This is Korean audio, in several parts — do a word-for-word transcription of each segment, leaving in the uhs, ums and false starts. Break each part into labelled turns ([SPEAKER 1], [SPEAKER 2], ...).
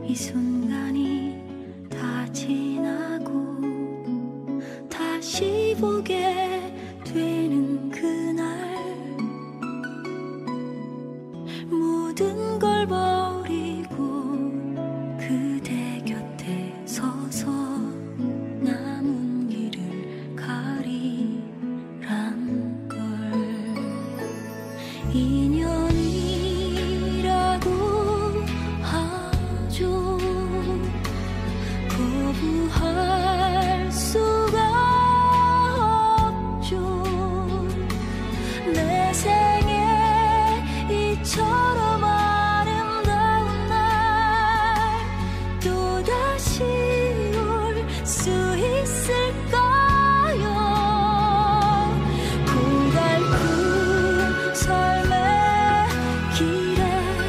[SPEAKER 1] 이 순간이 다 지나고 다시 보게 되는 그날 모든 걸 버리고 그대 곁에 서서 남은 길을 가리란 걸 인연이라고 하죠. 거부할 수가 없죠. 내 생에 이처럼 아름다운 날 또다시 올 수 있을까요? 고달픈 삶의 길에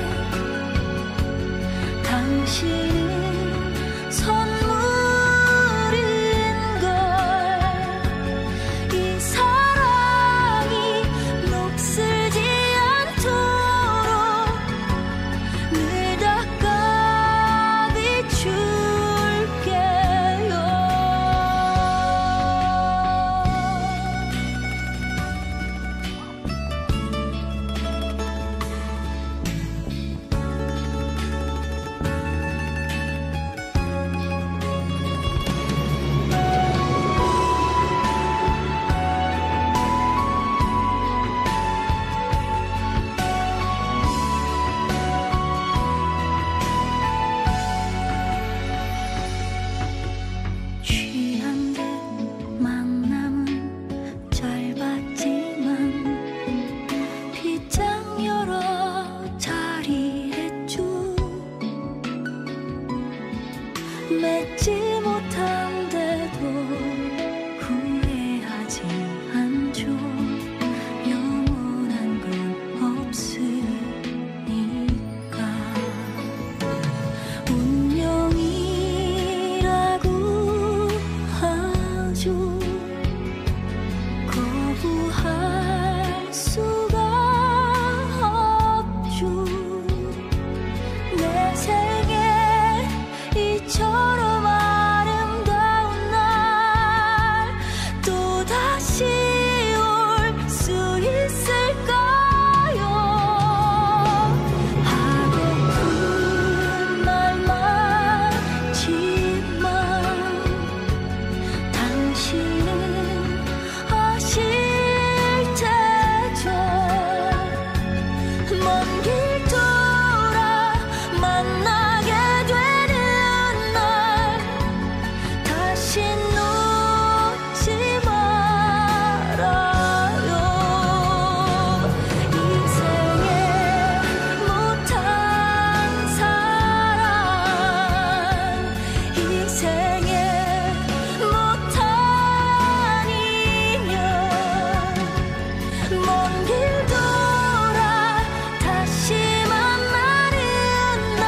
[SPEAKER 1] 당신은 선물인 걸 이 사랑이 녹슬지 않도록 늘 닦아 비출게요. 취한 듯 만남은 짧았지만 빗장 열어 자리했죠. 맺지 못한데도 후회하지 않죠. 영원한 건 없으니까 운명이라고 하죠. 거부할 수가 없죠. 내 생에 이처럼 아름다운 날 또다시 올 수 있을까요? 하고픈 말만 지만 당신은 아실 테죠. 먼 길 돌아 만나게 되는 날 다시 놓지 말아요. 인생에 못한 사랑 인생에 못한 인연 먼 길 돌아 다시 만나는 날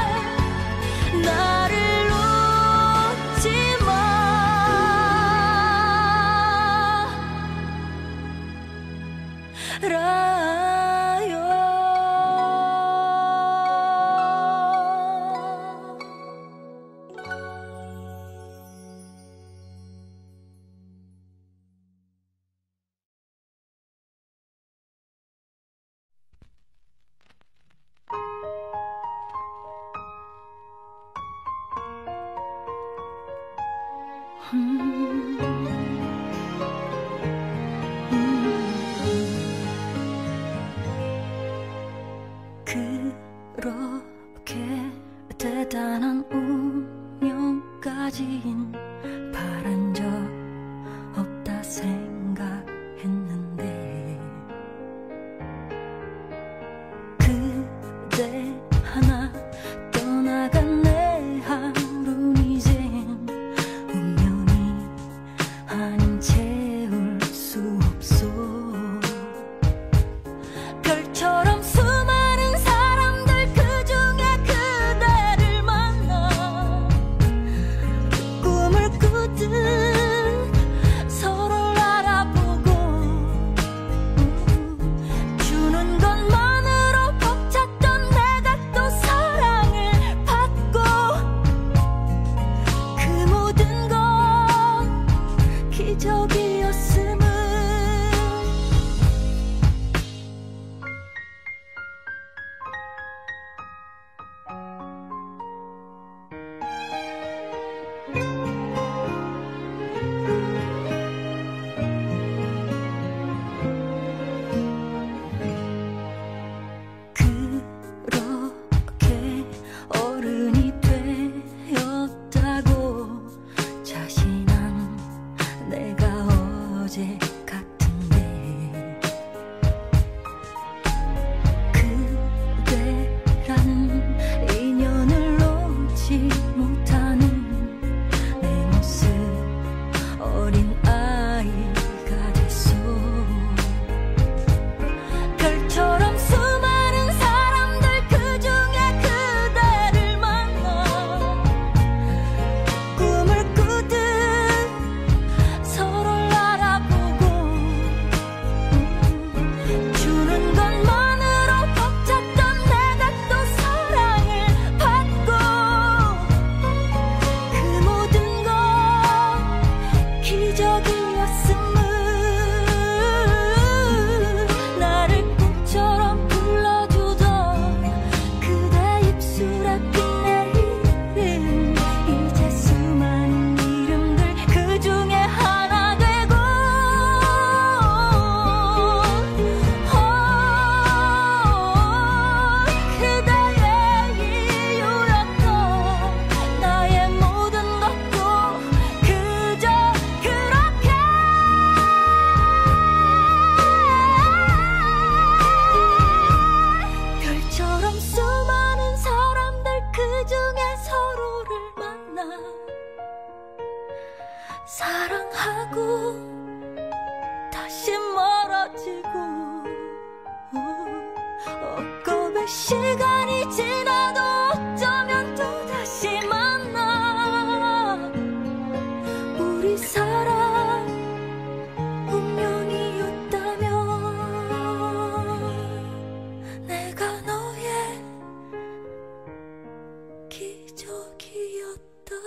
[SPEAKER 1] 나를 놓지 그렇게 대단한 운명까진 바란 적 없다 생각했는데 그대 하나 떠나간 내 하루는 이젠 운명이 아닌 채울 수 없어. 별처럼 수많은 사람들 그중에 그대를 만나 꿈을 사랑하고 다시 멀어지고 엊그의 시간이 지나도 어쩌면 또다시 만나. 우리 사랑 운명이었다면 내가 너의 기적이었다.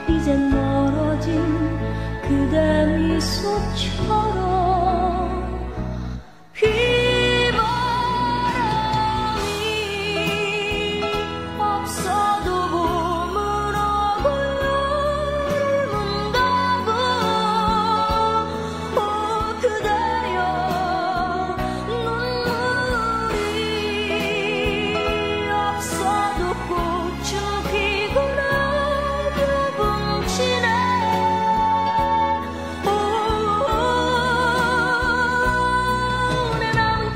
[SPEAKER 1] 이젠 멀어진 그대 미소처럼 휘바람이 없어도 봄은 오고 여름은 가고 오 그대여 눈물이 없어도 꽃은 피구나 벼분 치네 오 내 맘은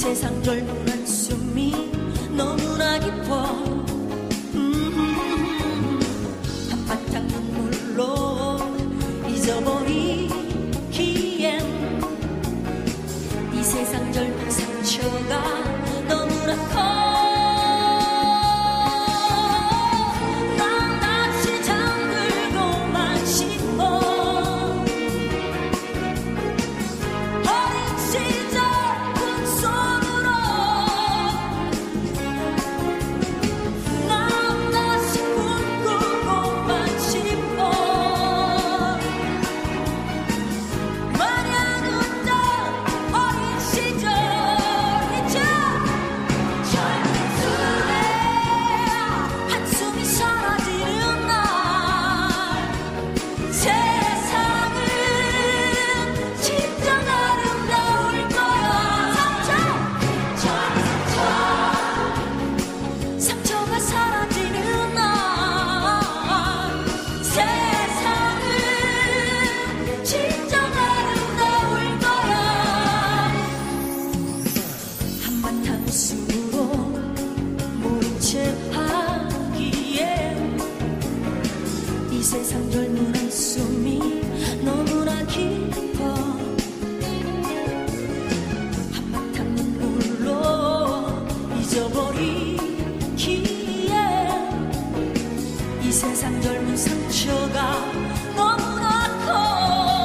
[SPEAKER 1] 세상 젊은 한숨이 너무나 깊어 음, 한바탕 눈물로 잊어버리기엔 이 세상 젊은 상처가 너무나 커 세상 젊은 한숨이 너무나 깊어 한바탕 눈물로 잊어버리기에 이 세상 젊은 상처가 너무나 커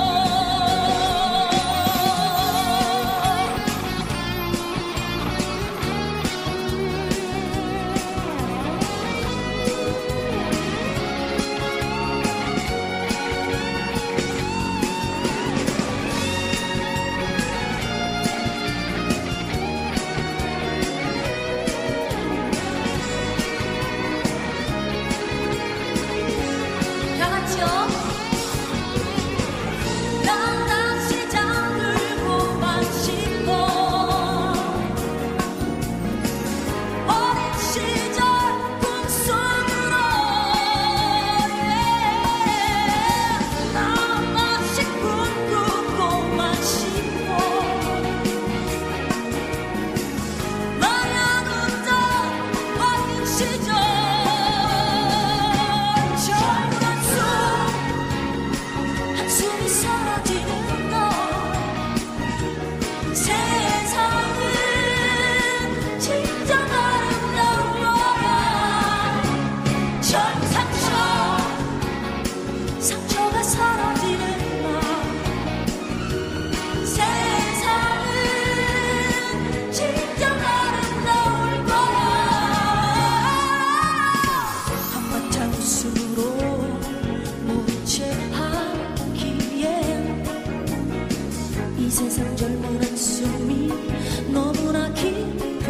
[SPEAKER 1] 이 세상 젊은 한숨이 너무나 깊어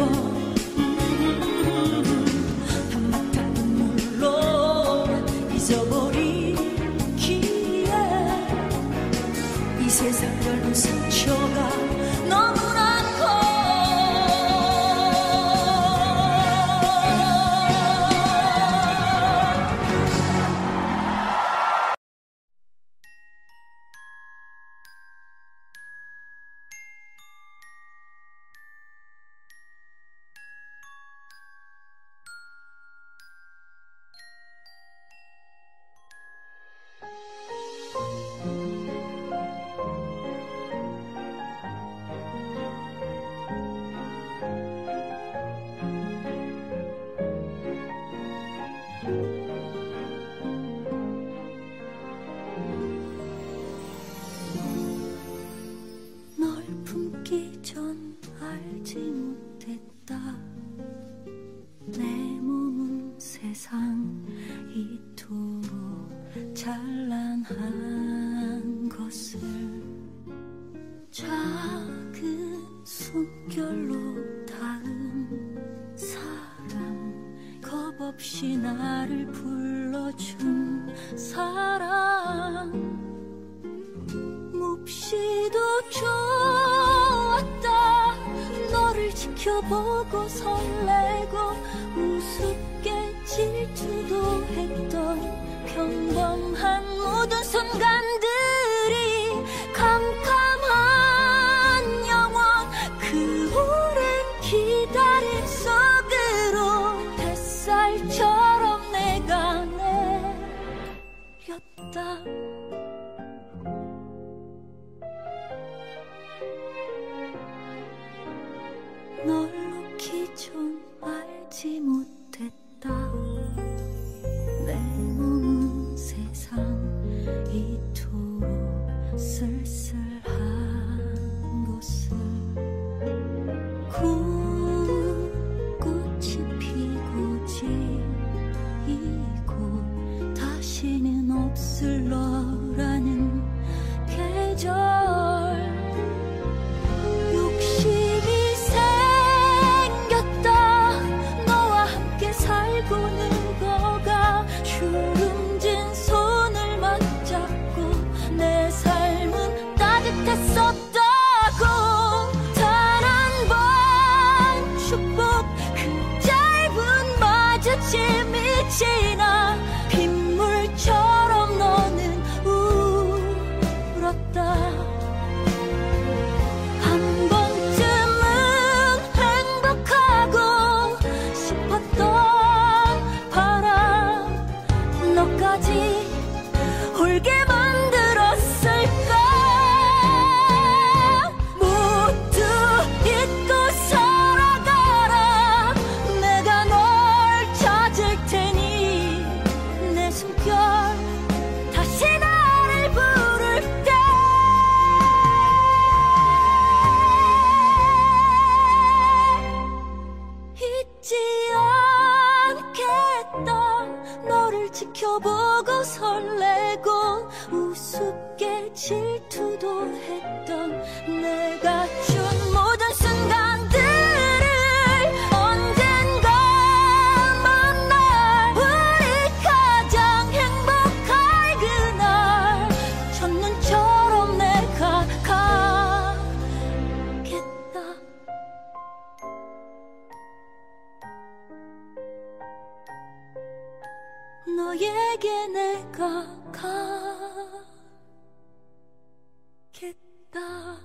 [SPEAKER 1] 음, 한바탕 눈물로 잊어버리기에 이 세상 젊은 상처가 너무나 커 품기 전 알지 못했다 내 몸은 세상 이토록 찬란한 것을 작은 숨결로 닿은 사랑 겁없이 나를 불러준 사랑 몹시도 좋았다 너를 지켜보고 설레고 우습게 질투도 했던 평범한 모든 순간들이 캄캄한 영원 그 오랜 알지 못했다. 내 몸은 세상 이토록 쓸쓸한 것을 꽃이 피고 지고 다시는 없을 너라는 계절. 욕심이 생겼다. 너와 함께 살고 늙어가 주름진 손을 맞잡고 내 삶은 따뜻했었다고. 단 한 번 축복 그 짧은 마주침이 지나 빗물처럼 너는 울었다. 한 번쯤은 행복하고 싶었던 바람 너까지 울게 만들었을까. 모두 잊고 살아가라. 내가 널 찾을 테니 내 숨결 다시 나를 부를 때 잊지 않겠다. 너를 지켜보고 설레고 우습게 질투도 했던 내가 준 모든 순간들을 언젠가 만날 우리 가장 행복할 그날 첫눈처럼 내가 가겠다. 너에게 내가 가겠다.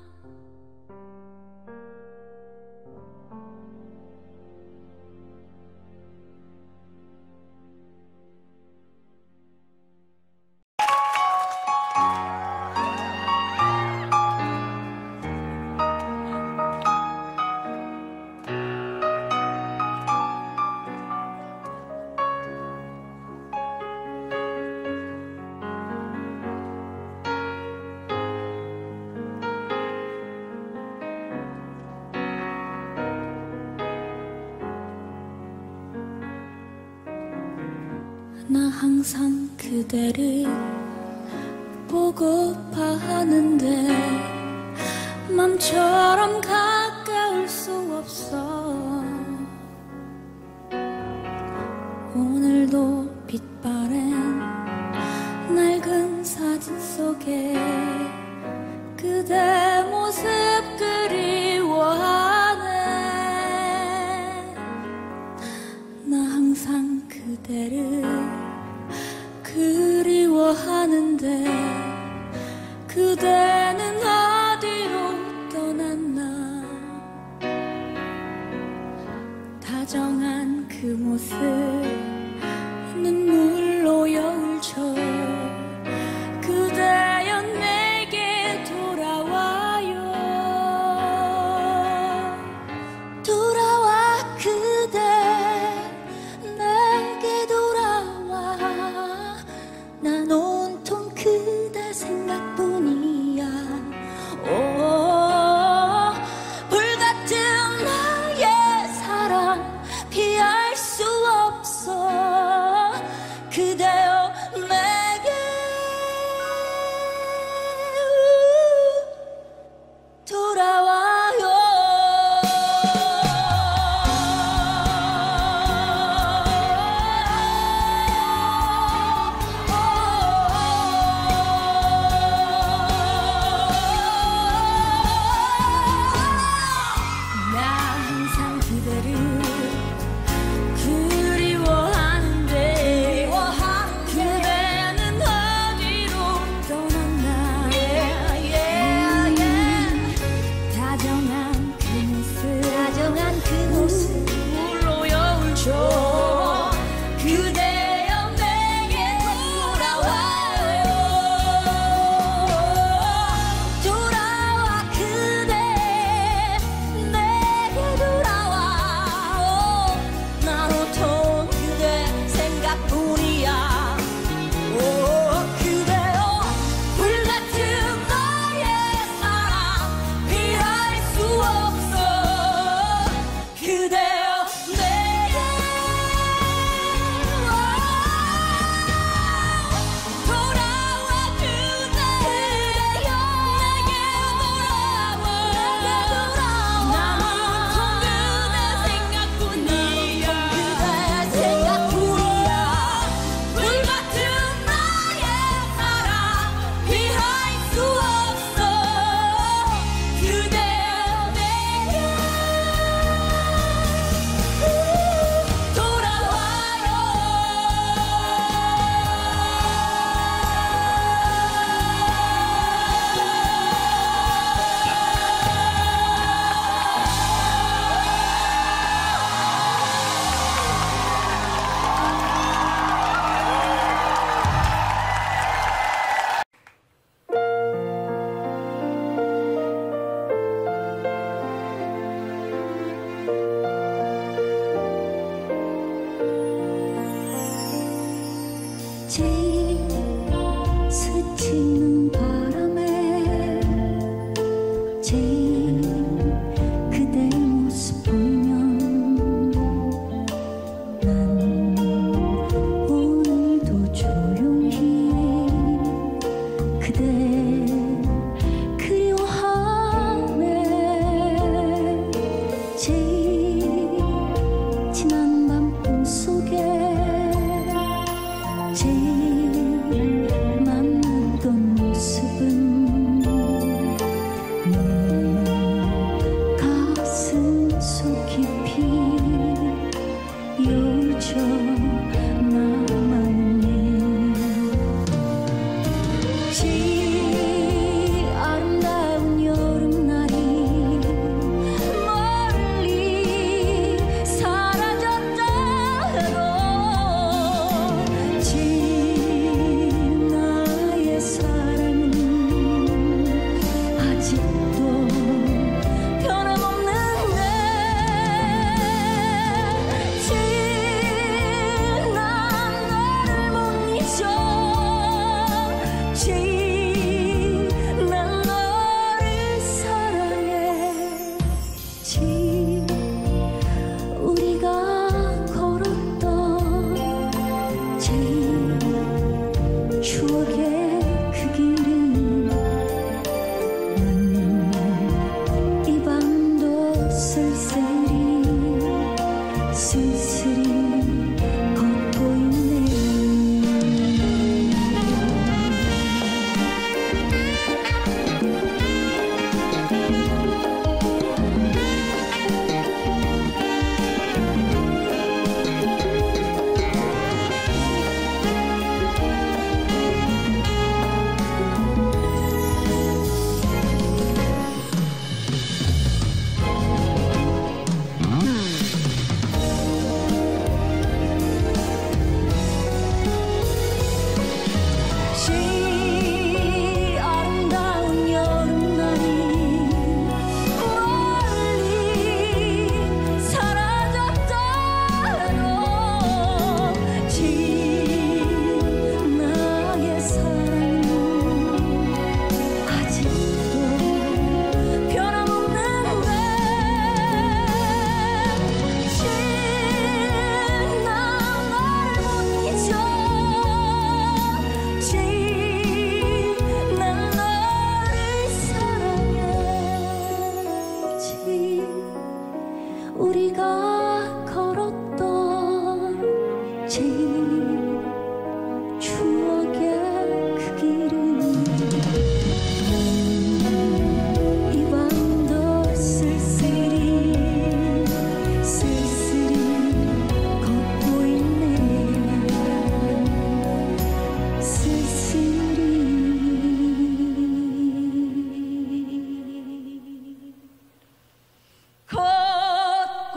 [SPEAKER 1] 나 항상 그대를 보고파 하는데 맘처럼 가까울 수 없어. 오늘도 빛바랜 낡은 사진 속에 그대 모습 그리워하네. 나 항상 그대를 그리워하는데 그대는 어디로 떠났나. 다정한 그 모습 눈물로 여울쳐 그대여 내게 돌아와요. 돌아와 그대 내게 돌아와. 난 온통 그대 생각뿐이야. 오, 불같은 나의 사랑 피할 수 없어. 그 제일 스치는 바람에 제일 그대 모습 보면 난 오늘도 조용히 그대 그리워하네. 제일 지난 밤 꿈속에 제일 만났던 모습은 내 가슴 속 깊이 요저 남아있네. 제일 아름다운 여름날이 멀리 사라졌다 해도 제일 나의 사랑은 아직도 변함없는데. 제일 난 너를 못 잊어. 제일 난 너를 사랑해. 제일 우리가 걸었던 제일 추억의 그 길은 난 이 밤도 쓸쓸히 쓸쓸히 걷고 있네. 제일 아름다운 여름날이 멀리 사라졌다 해도 제일 나의 사랑은 아직도 변함없는데. 제일 난 너를 못 잊어. 제일 난 너를 사랑해. 제일 우리가 걸었던 제일 추억의 그 길은 이 밤도 쓸쓸히 쓸쓸히 걷고 있네. 쓸쓸히 걷고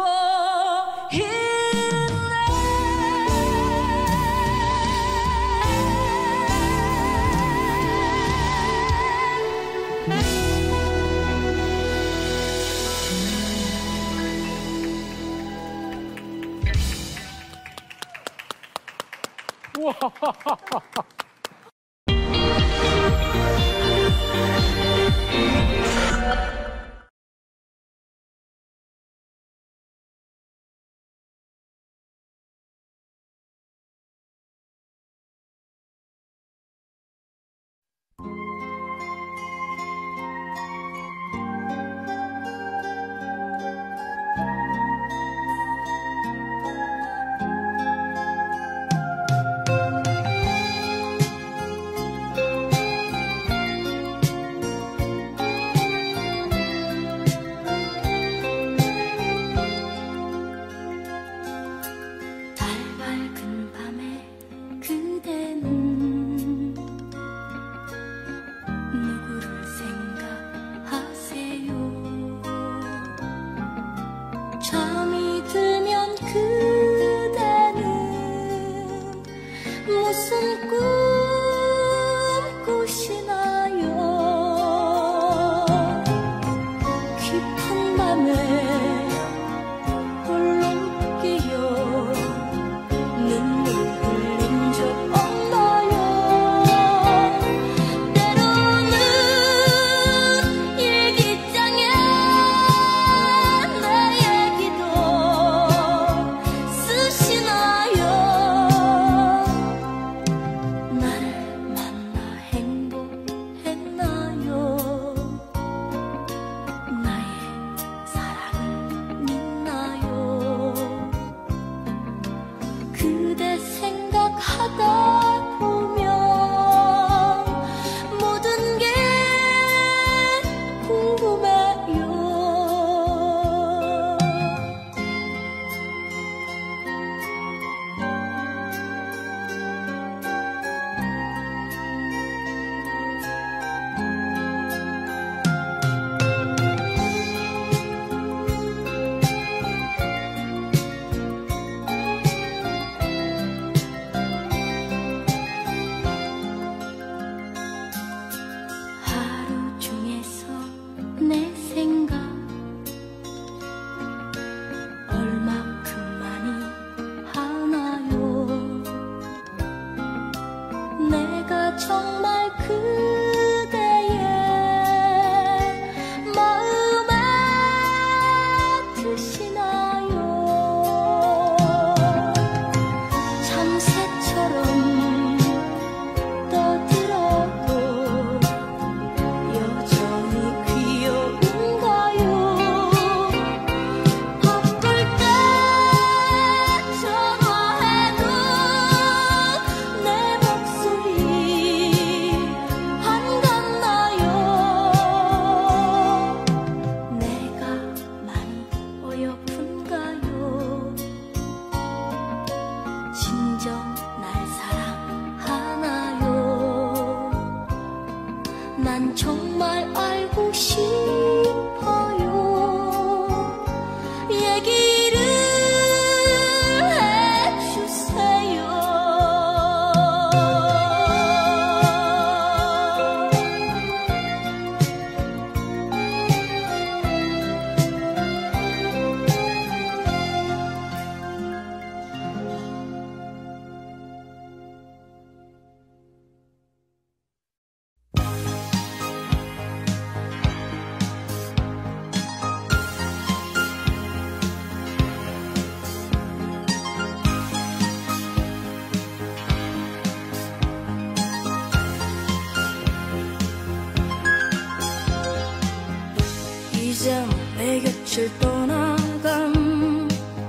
[SPEAKER 1] 꽃을 떠나간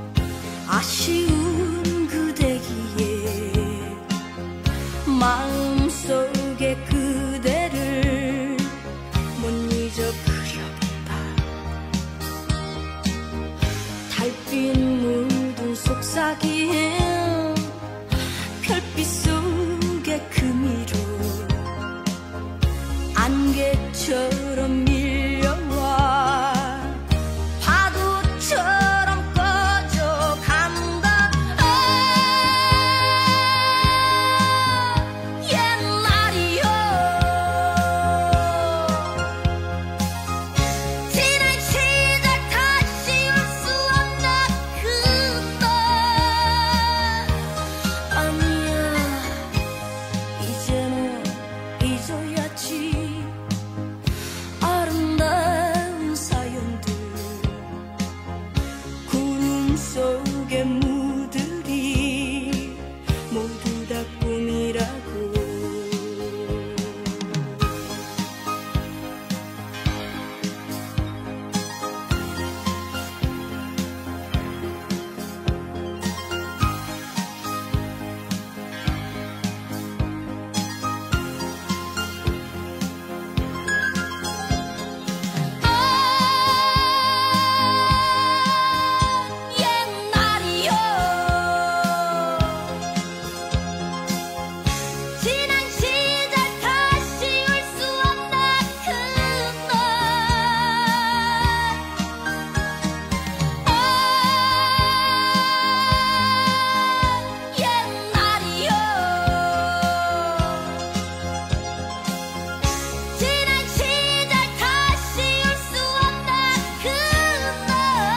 [SPEAKER 1] 아쉬운 그대기에 마음속에 그대를 못 잊어 그려본다. 달빛 묻은 속삭임 별빛 속의 금이로 안개처럼 밀려와 파도처럼 꺼져간다. 아, 옛날이여 지난 시절 다시 올 수 없는 그날 아니야 이제는 잊어야지. 아름다운 사연들 구름 속에 무들이 모두 다 꿈이라고. 옛날이여 지난 시절 다시 올 수 없는 그날 아, 옛날이여 지난 시절 다시 올 수 없는 그날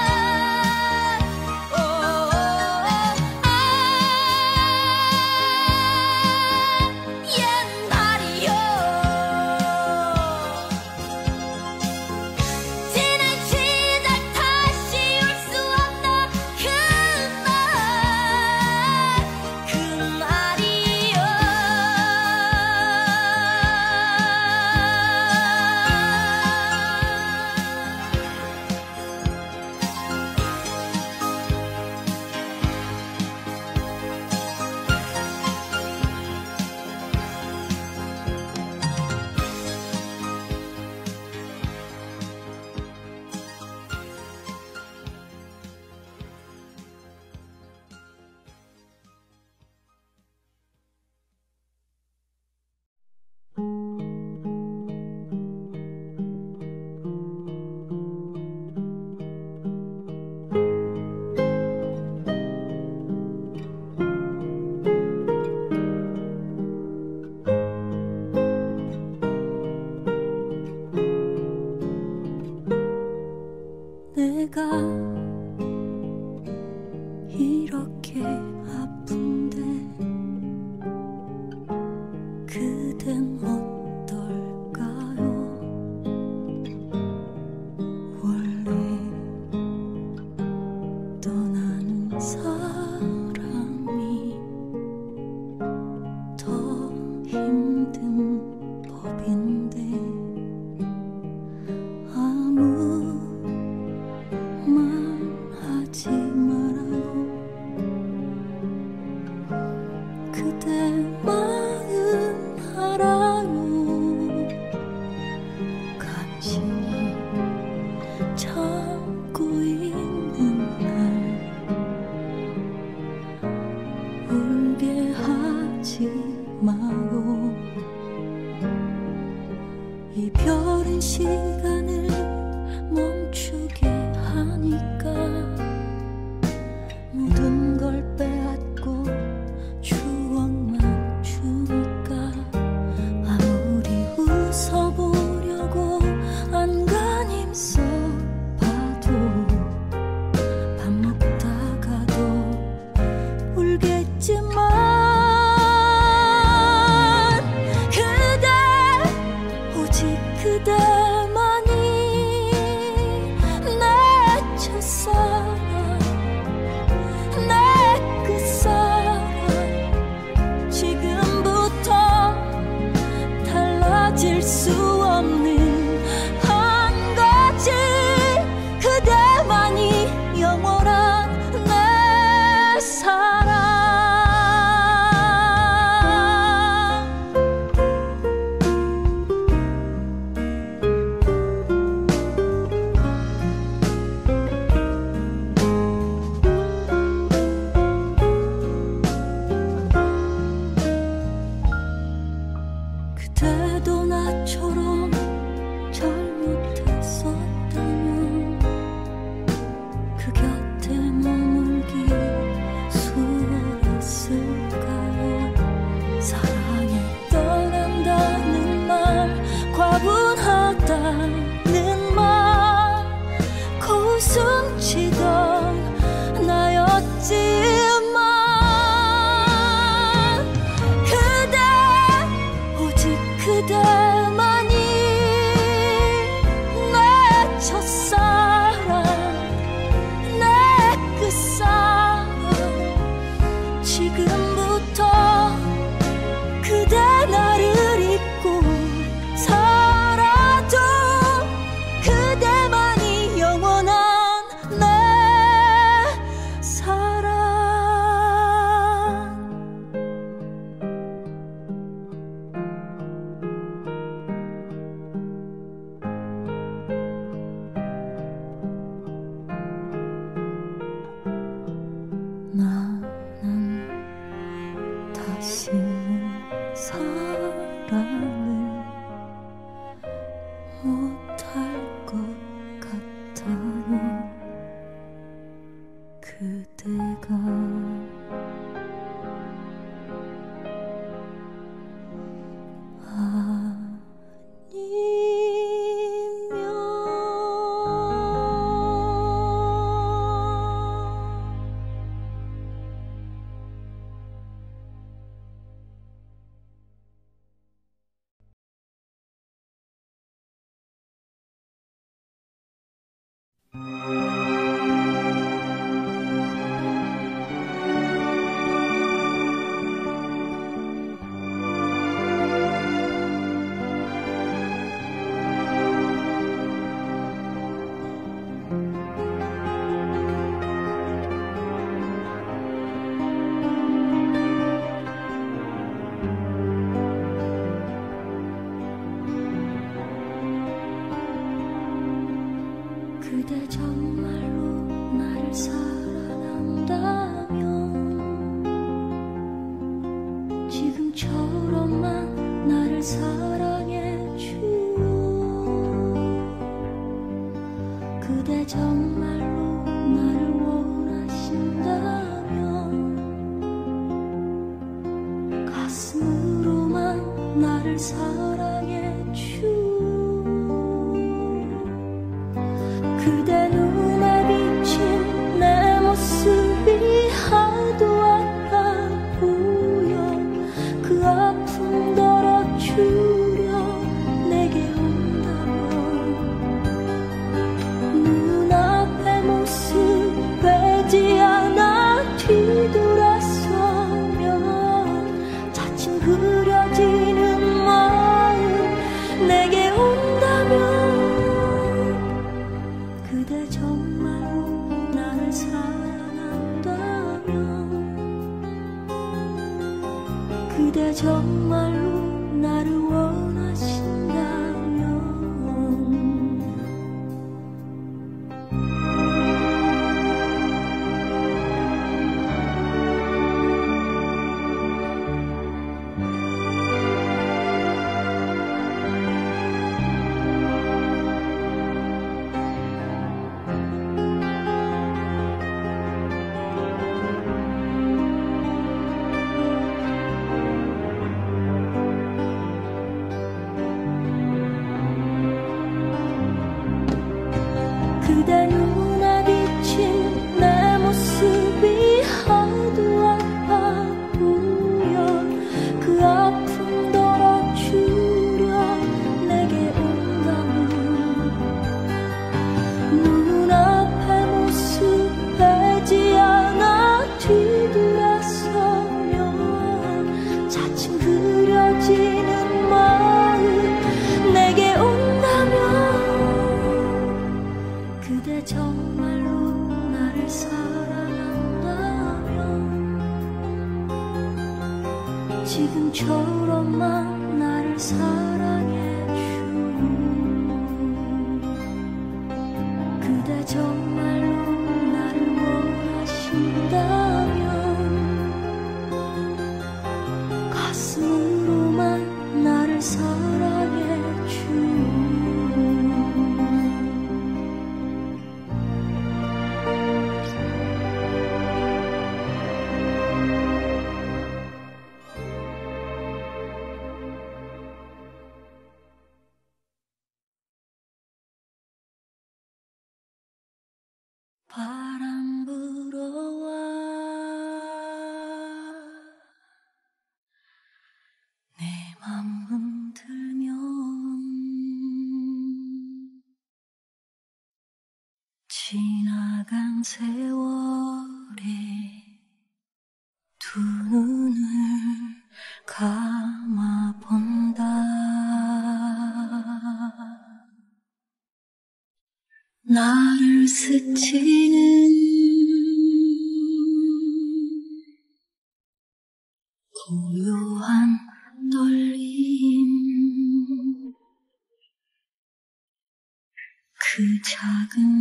[SPEAKER 1] 오, 아, 옛날이여 지난 시절 다시 올 수 없는 그날 그날이여. 내가 이렇게 아픈데 그댄 어떨까요? 원래 떠나는 사람이 더 힘든 법인데 아무 말하지 말아요. 그대 마음 알아요. 간신히 참고 있는 날 울게 하지 마요. 이별은 시간을 멈추게 하니까 모든 걸 빼앗고 추억만 주니까 아무리 웃어보려고 안간힘 써봐도 밥 먹다가도 울겠지만 그대 오직 그대만이 내 첫사랑 내 끝사랑 지금부터 달라질 수 없는 한 가지 그대
[SPEAKER 2] 지금부터 그대 나를 잊고 살아도 그대만이 영원한 내 사랑. 나는 다시는 사랑을 못할 것 같아요. 그대가 그대 정말로 나를 사랑한다면 지금처럼만 나를 사랑해주오. 그대 정말로 나를 원하신다면 가슴으로만 나를 사랑해주오. 그대 눈에 비친 내 모습이 하도 아파 보여. 그 아픔 덜어주려 내게 온다면 눈앞의 모습 빼지 않아 뒤돌아서면 차츰 그려지는 마음 내게 온다면 그대 정말로 나를 사랑한다면 그대 정말로 나를 원하신다면 그대 눈에 비친 내 모습이 하도 아파 보여. 그 아픔 덜어주려 내게 온다면 눈앞의 모습 빼지 않아 뒤돌아서면 차츰 그려지는 마음 내게 온다면 그대 정말로 나를 사랑한다면 지금처럼만 나를 사랑해주오. 그대 정말로 나를 원하신다면 가슴으로만 나를 사랑해주오. 바람 불어와 내 맘 흔들면 지나간 세월이 두 스치는 고요한 떨림, 그 작은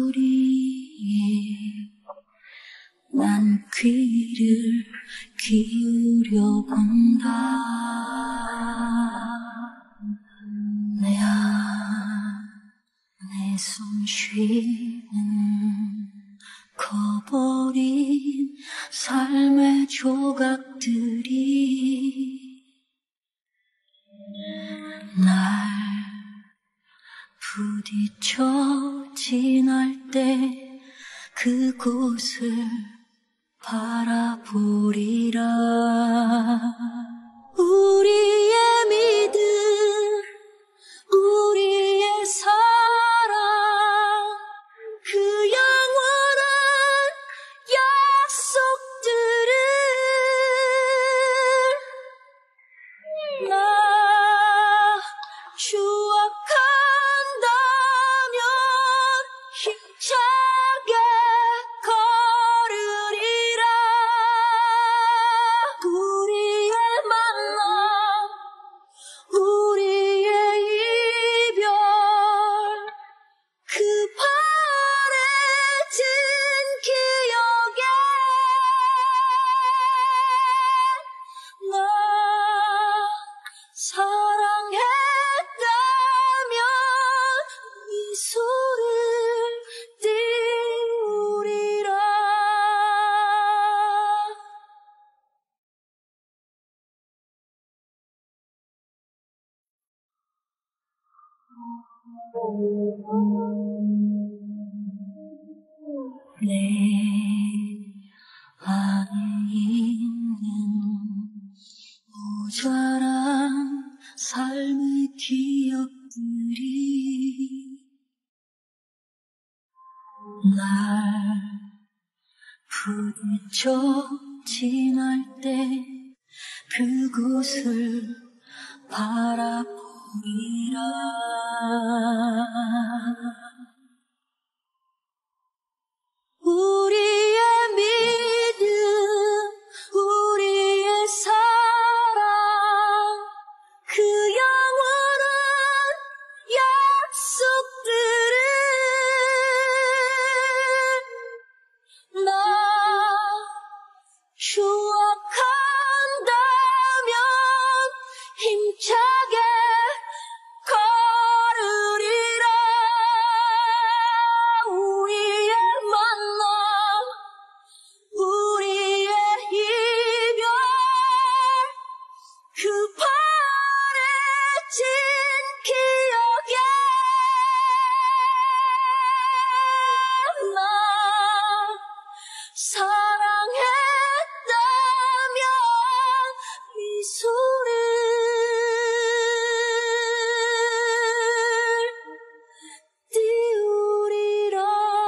[SPEAKER 2] 소리에 난 귀를 기울여 본다. 내 안에 숨 쉬는 커버린 삶의 조각들이 날 부딪혀 지날 때 그곳을 바라보리라. 우리의 믿음, 우리의 사랑, 그 영원한 약속들을 나 추억한다면 힘차게 걸으리라. 우리의 만남, 우리의 이별, 그 바래진 기억에 나 사랑했다면 미소를 띄우리라. 내 안에 있는 모자란 삶의 기억들이 날 부딪혀 지날 때 그곳을 바라보리라. 우리의 믿음, 우리의 사랑, 그 영원한 약속들을 나 추억한다면 힘차게 걸으리라. 우리의 만남, 우리의 이별, 그 바래진 기억에 나 사랑했다면 미소를 띄우리라.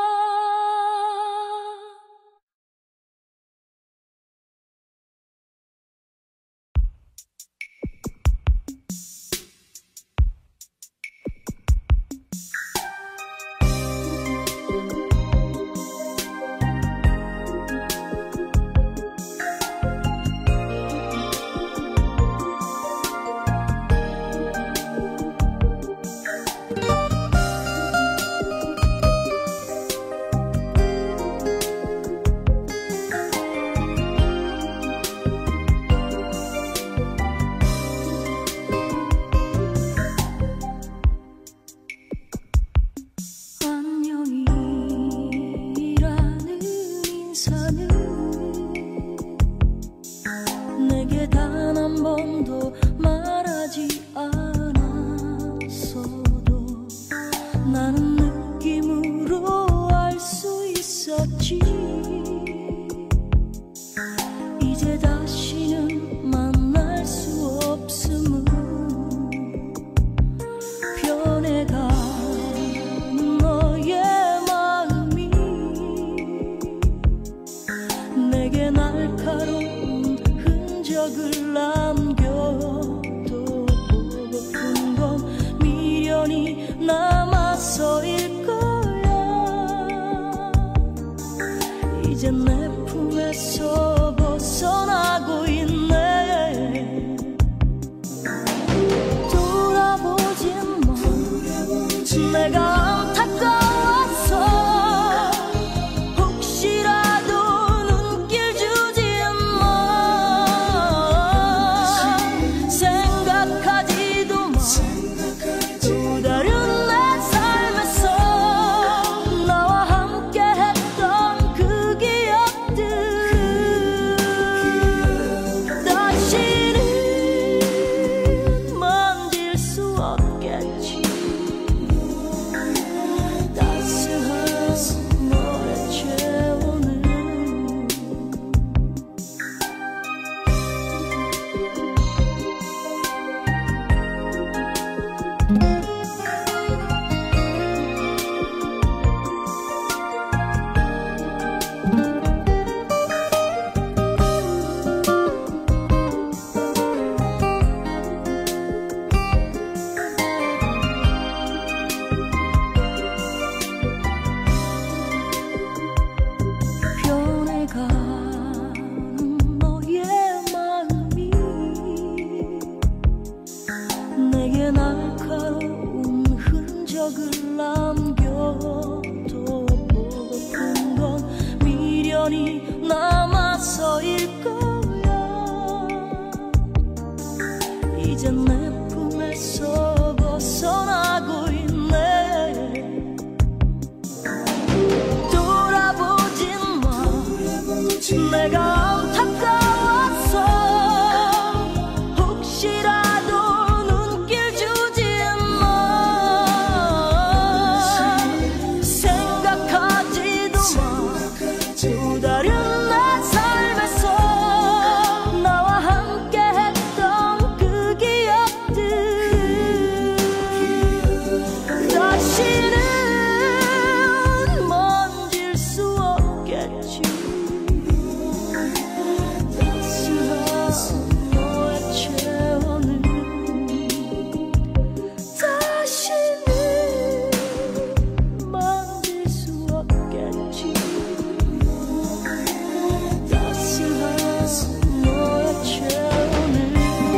[SPEAKER 2] 안녕이라는 인사는 내게 단 한 번도 말하지 않았어도 나는 느낌으로 알 수 있었지. 이제 다시는 만날 수 없음을 변해가는 너의 마음이 내게 날카로운 흔적을 남겨도 보고픈 건 미련이 남아서일 거야. 이제 내 품에서 벗어나고 있네. 돌아보진 마. 내가 안타까워서 혹시라도 눈길 주진 마. 생각하지도 마. 또 다른 내 삶에서 나와 함께 했던 그 기억들 다시는 만질 수 없겠지. 따스한 너의 체온을 다시는 만질 수 없겠지. 따스한 너의 체온을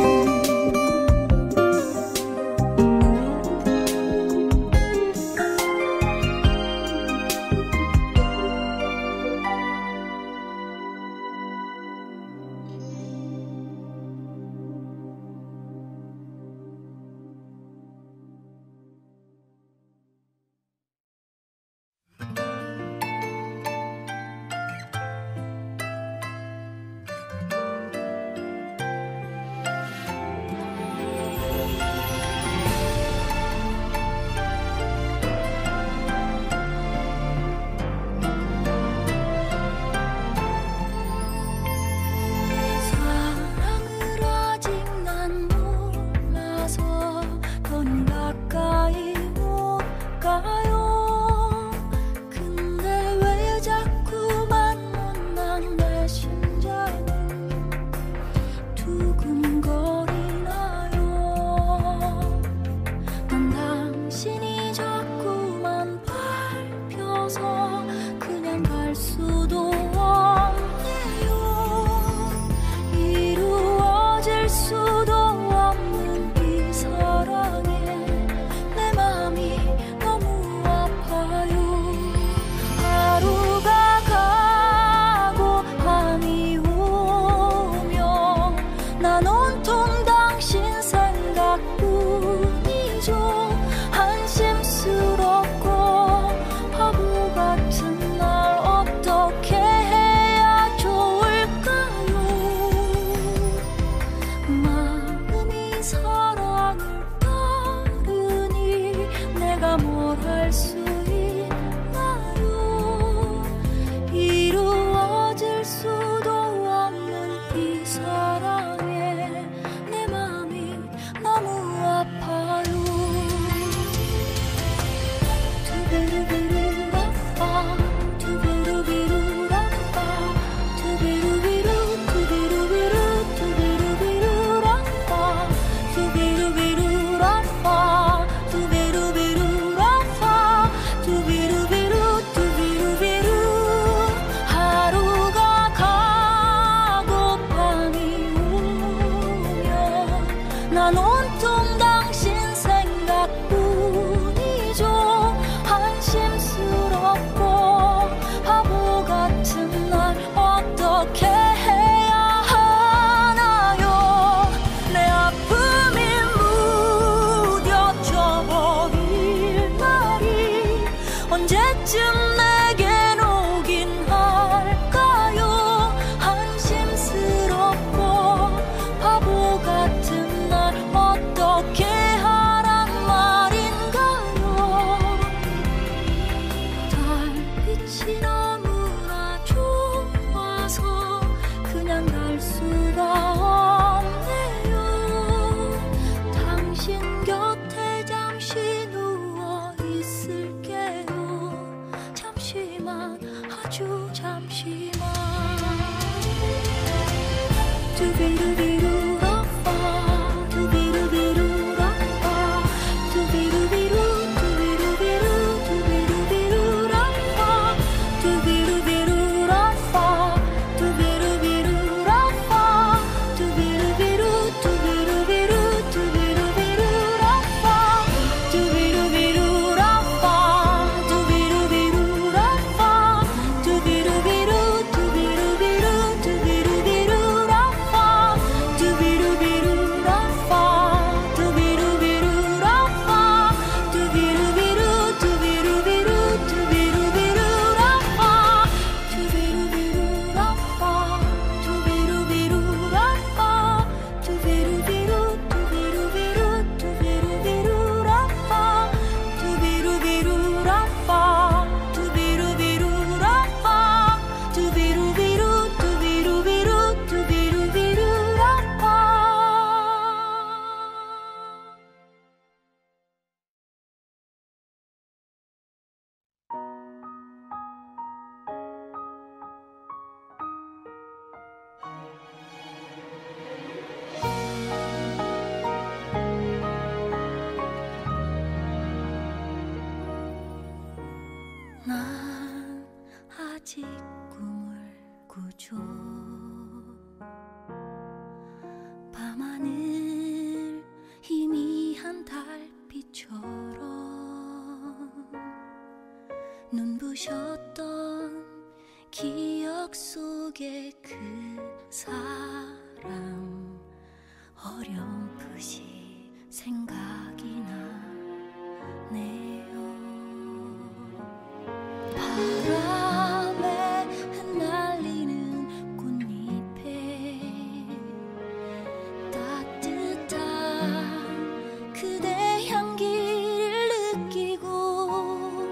[SPEAKER 2] 사랑을 아직 난 몰라서 더는 가까이 못 가요. 근데 왜 자꾸만 못난 내 심장은 두근거리나요. 난 당신이 자꾸만 밟혀서 그냥 갈 수도 없네요. 이루어질 수도 없는 이 사랑에 내 맘이 너무 아파요. 하루가 가고 밤이 오면 난 온통 당신 생각뿐이죠. 한심스럽고 바보 같은 날 어떻게 해야 좋을까요? 마음이 사랑을 따르니 내가 뭘 할 수 있나요? 이루어질 수도 없는 이 사랑에 내 맘이 너무 아파요. 두비루비루라빠 두비루비루라빠 두비루비루 두비루비루 두비루비루라빠 두비루비루라빠 두비루비루라빠 두비루비루 두비루비루 하루가 가고 밤이 오면 난 온통 당신 생각뿐이죠. 한심스럽고 바보 같은 날 어떻게 해야 하나요? 내 아픔이 무뎌져 버릴 날이 언제쯤 내겐 오긴 할까요? 한심스럽고 바보 같은 날 어떻게 하란 말인가요? 달빛이 너무나 좋아서 그냥 갈 수가 없네요. 당신 곁에 잠시 누워 있을게요. 잠시만, 아주 잠시만. 두비루비루라빠 두비루비루라빠 두비루비루 두비루비루 두비루비루라빠 두비루비루라빠 두비루비루라빠 두비루비루 두비루비루 두비루비루라빠 두비루비루라빠 두비루비루라빠 두비루비루 두비루비루 두비루비루라빠 사람 어렴풋이 생각이 나네요. 바람에 흩날리는 꽃잎에 따뜻한 그대 향기를 느끼고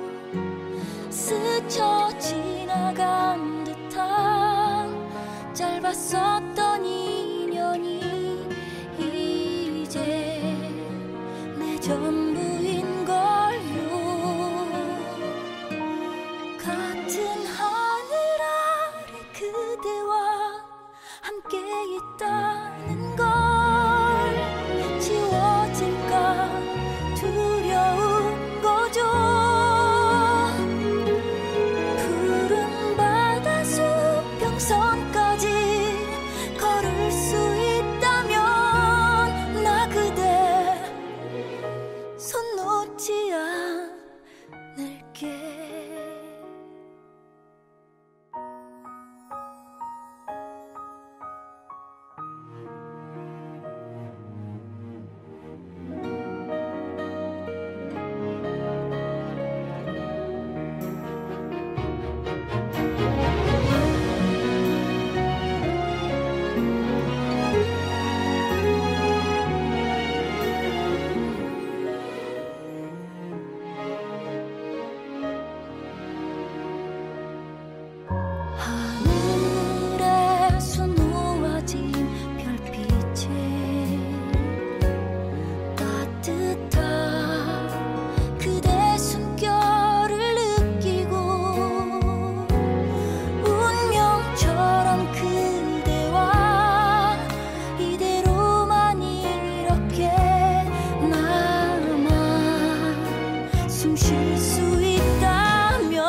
[SPEAKER 2] 스쳐 지나간 듯한 짧았었던 인연이 이제 내 전부인걸요. 같은 하늘 아래 그대와 함께 있다는 걸 지워질까 두려운 거죠. 푸른 바다 수평선까지 걸을 수 있다면 나 그대 손 놓지 않을게. 하늘에서 놓아진 별빛에 따뜻한 그대 숨결을 느끼고 운명처럼 그대와 이대로만 이렇게 나만 숨 쉴 수 있다면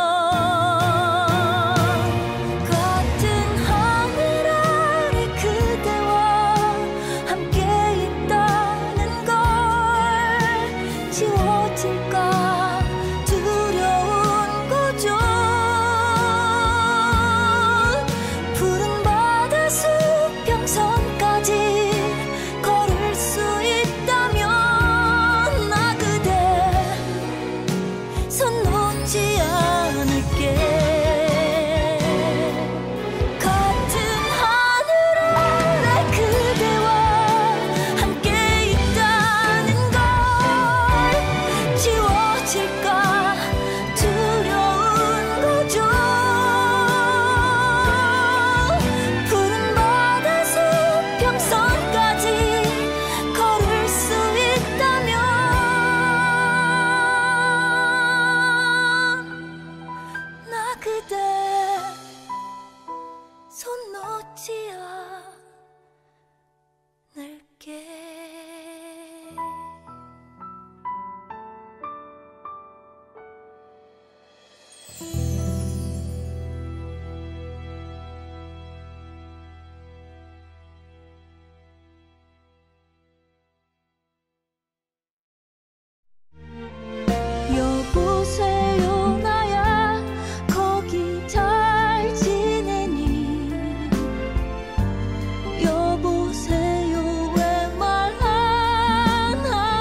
[SPEAKER 2] 같은 하늘 아래 그대와 함께 있다는 걸 지워질까 두려운 거죠. 푸른 바다 수평선까지 걸을 수 있다면 나 그대 손 놓지 않을게. 같은 하늘 아래 그대와 함께 있다는 걸 지워질까 두려운 거죠. 푸른 바다 수평선까지 걸을 수 있다면 나 그대 손 놓지 않을게. 여보세요 나야 거기 잘 지내니. 여보세요 왜 말 안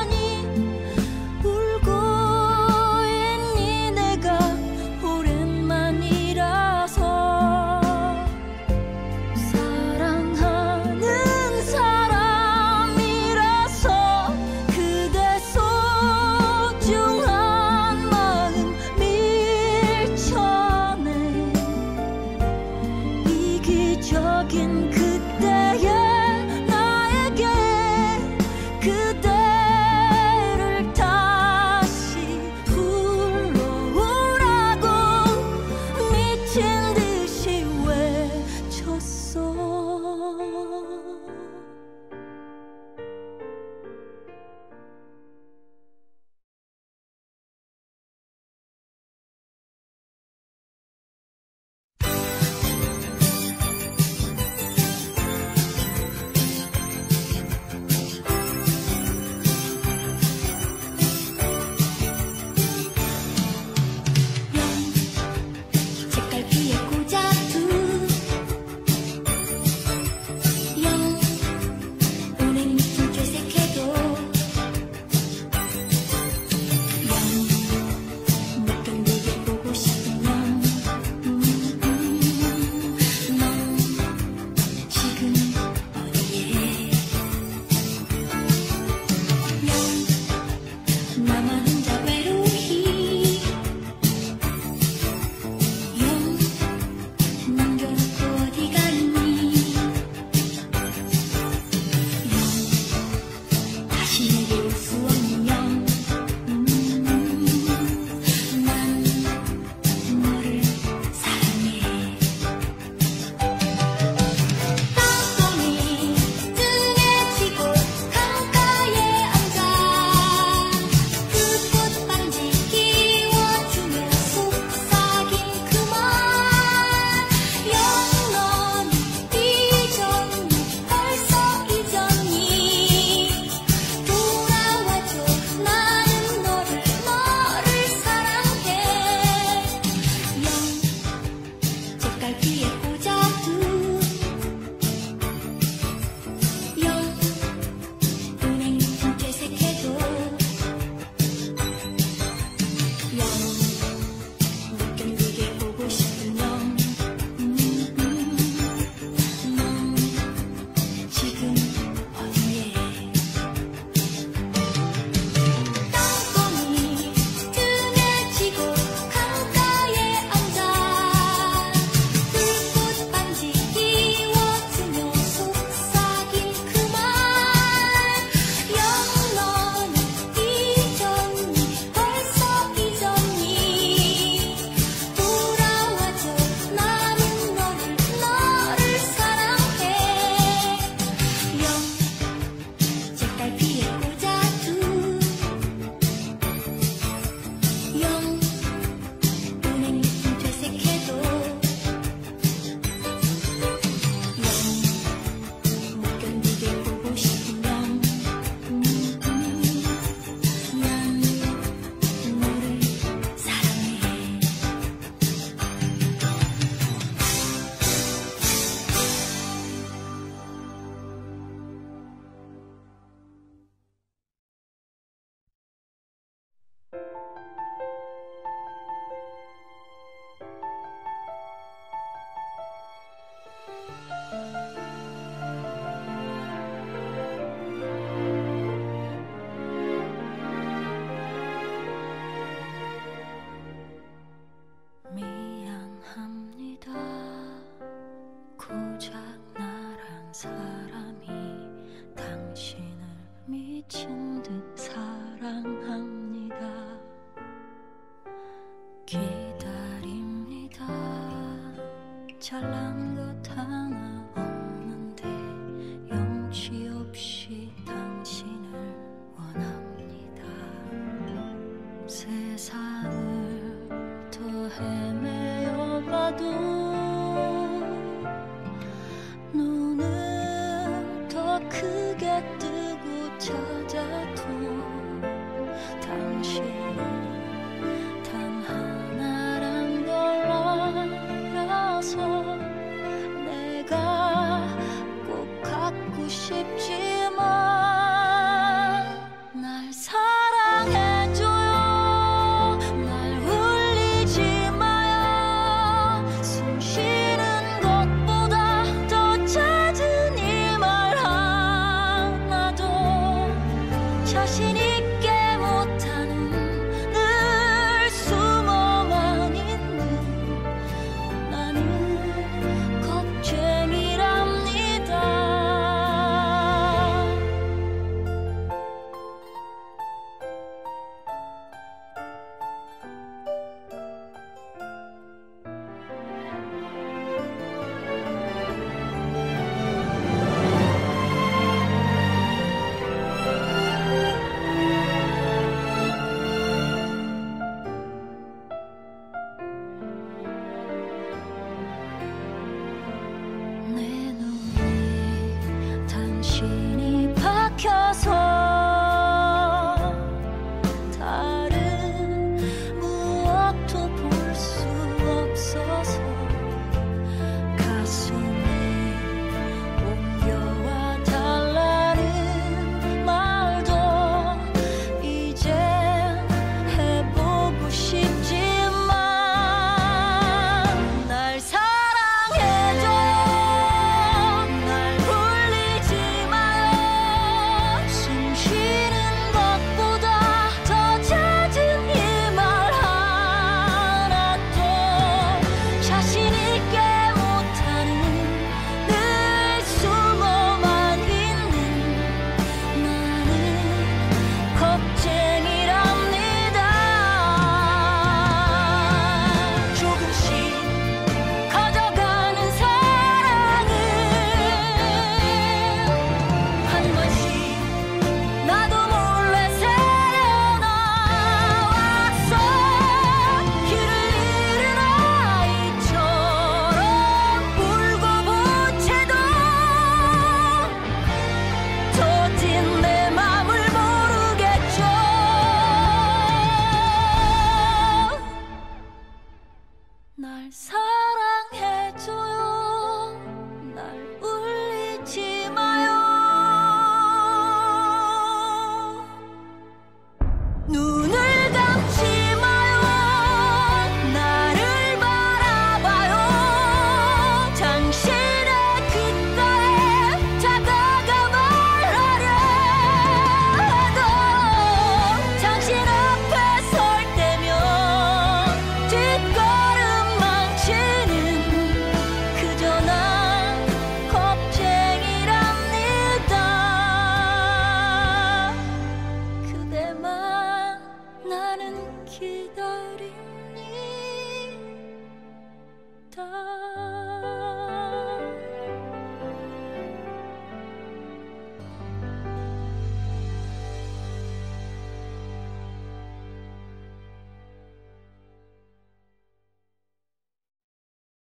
[SPEAKER 2] 사람이 당신을 미친 듯 사랑합니다. 기다립니다. 잘난 것 하나 없는데 염치 없이 당신을 원합니다. 세상을 더 헤매어 봐도 눈을 더 크게 뜨고 찾아도 당신은 단 하나란 걸 알아서 내가 꼭 갖고 싶지